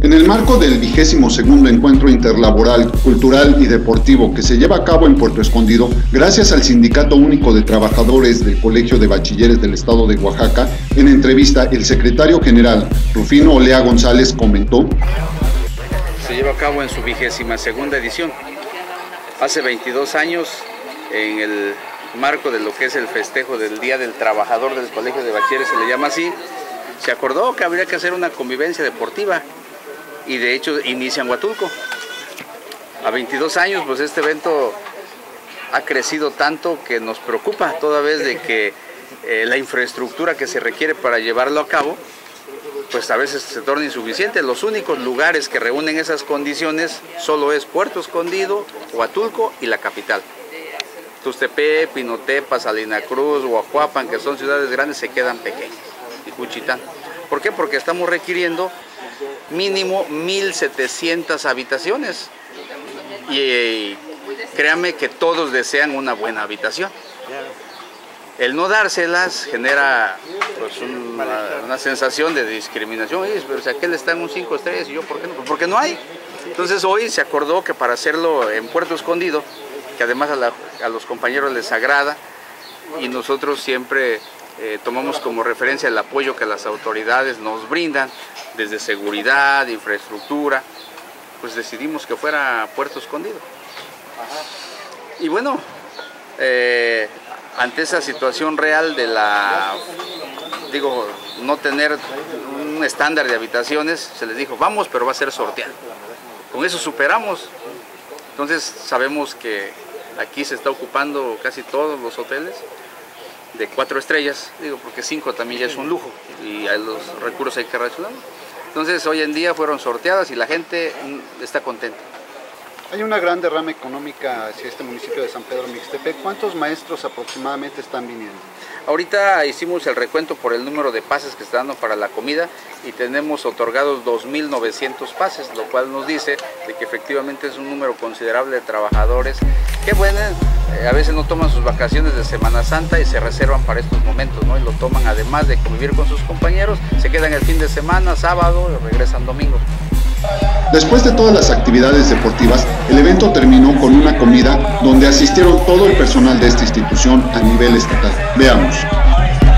En el marco del 22º Encuentro Interlaboral, Cultural y Deportivo que se lleva a cabo en Puerto Escondido, gracias al Sindicato Único de Trabajadores del Colegio de Bachilleres del Estado de Oaxaca, en entrevista el secretario general Rufino Olea González comentó: se lleva a cabo en su 22ª edición. Hace 22 años, en el marco de lo que es el festejo del Día del Trabajador del Colegio de Bachilleres, se le llama así, se acordó que habría que hacer una convivencia deportiva. Y de hecho inicia en Huatulco. A 22 años, pues este evento ha crecido tanto que nos preocupa toda vez de que la infraestructura que se requiere para llevarlo a cabo, pues a veces se torna insuficiente. Los únicos lugares que reúnen esas condiciones solo es Puerto Escondido, Huatulco y la capital. Tuxtepec, Pinotepa, Salina Cruz, Huajuapan, que son ciudades grandes, se quedan pequeñas. Y Juchitán. ¿Por qué? Porque estamos requiriendo mínimo 1,700 habitaciones y créanme que todos desean una buena habitación. El no dárselas genera pues, una sensación de discriminación. Oye, pero si aquel está en un 5 estrellas y yo, ¿por qué no? Pues porque no hay. Entonces hoy se acordó que para hacerlo en Puerto Escondido, que además a los compañeros les agrada, y nosotros siempre tomamos como referencia el apoyo que las autoridades nos brindan, desde seguridad, infraestructura, pues decidimos que fuera Puerto Escondido. Y bueno, ante esa situación real de no tener un estándar de habitaciones, se les dijo, vamos, pero va a ser sorteado. Con eso superamos. Entonces sabemos que aquí se está ocupando casi todos los hoteles de 4 estrellas, porque 5 también ya es un lujo y a los recursos hay que racionarlos. Entonces hoy en día fueron sorteadas y la gente está contenta. Hay una gran derrama económica hacia este municipio de San Pedro Mixtepec. ¿Cuántos maestros aproximadamente están viniendo? Ahorita hicimos el recuento por el número de pases que está dando para la comida y tenemos otorgados 2,900 pases, lo cual nos dice de que efectivamente es un número considerable de trabajadores que a veces no toman sus vacaciones de Semana Santa y se reservan para estos momentos, ¿no? Y lo toman además de convivir con sus compañeros, se quedan el fin de semana, sábado y regresan domingo. Después de todas las actividades deportivas, el evento terminó con una comida donde asistieron todo el personal de esta institución a nivel estatal. Veamos.